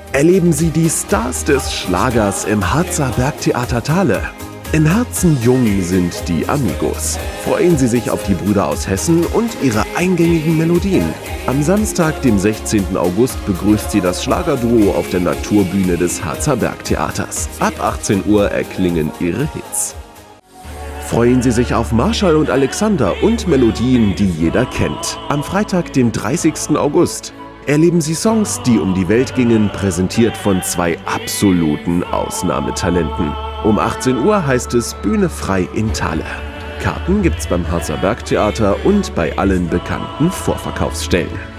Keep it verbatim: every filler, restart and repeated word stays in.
Erleben Sie die Stars des Schlagers im Harzer Bergtheater Thale. In Herzen jung sind die Amigos. Freuen Sie sich auf die Brüder aus Hessen und ihre eingängigen Melodien. Am Samstag, dem sechzehnten August, begrüßt Sie das Schlagerduo auf der Naturbühne des Harzer Bergtheaters. Ab achtzehn Uhr erklingen ihre Hits. Freuen Sie sich auf Marschall und Alexander und Melodien, die jeder kennt. Am Freitag, dem dreißigsten August. Erleben Sie Songs, die um die Welt gingen, präsentiert von zwei absoluten Ausnahmetalenten. Um achtzehn Uhr heißt es Bühne frei in Thale. Karten gibt's beim Harzer Bergtheater und bei allen bekannten Vorverkaufsstellen.